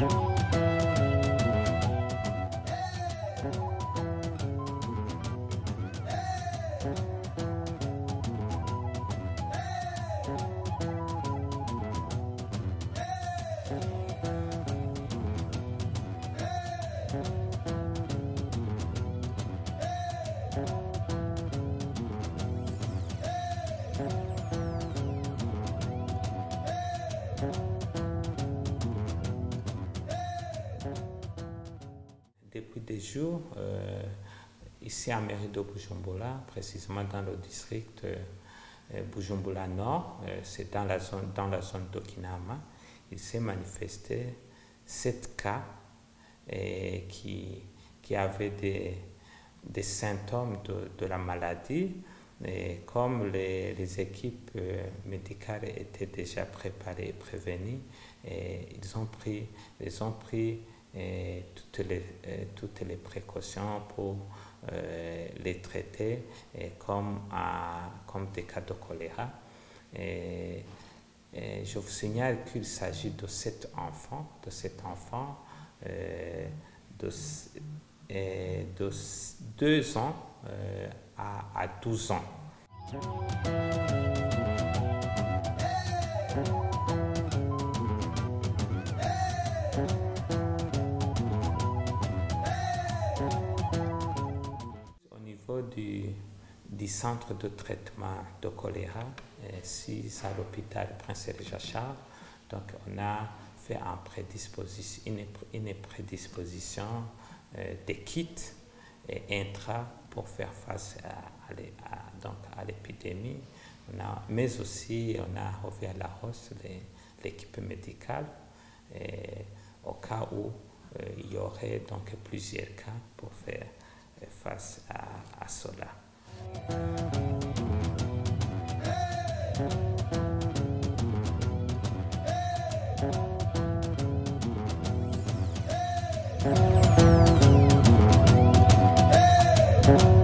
Depuis des jours, ici à mairie de Bujumbura, précisément dans le district Bujumbura Nord, c'est dans la zone d'Okinama, il s'est manifesté 7 cas qui avaient des symptômes de la maladie. Et comme les équipes médicales étaient déjà préparées et prévenues, ils ont pris toutes les précautions pour les traiter comme des cas de choléra. Je vous signale qu'il s'agit de 7 enfants, de 2 ans à 12 ans. Au niveau du centre de traitement de choléra, si c'est à l'hôpital Prince-Jachar, donc on a fait une prédisposition des kits intra pour faire face à l'épidémie. Mais aussi, on a revu à la hausse l'équipe médicale au cas où il y aurait donc plusieurs cas pour faire face à cela. Hey!